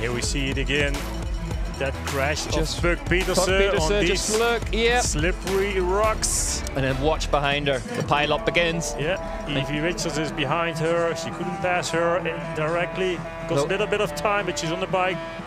Here we see it again. That crash just of Pieterse on these slippery rocks. And then watch behind her. The pile-up begins. Yeah, Evie Richards is behind her. She couldn't pass her directly. Got a little bit of time, but she's on the bike.